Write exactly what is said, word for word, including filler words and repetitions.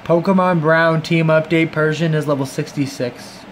Pokemon Brown Team Update Persian is level sixty-six.